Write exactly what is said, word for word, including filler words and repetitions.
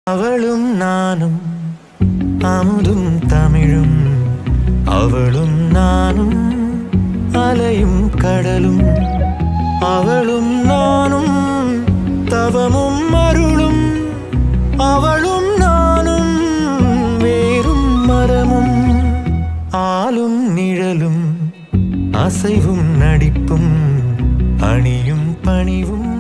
அவளும் நானும் அமுதும் தமிழும், அவளும் நானும் அலையும் கடலும், அவளும் நானும் தவமும் அருளும், அவளும் நானும் வேறும் மரமும், ஆளும் நிழலும் அசைவும் நடிப்பும், அணியும் பணிவும்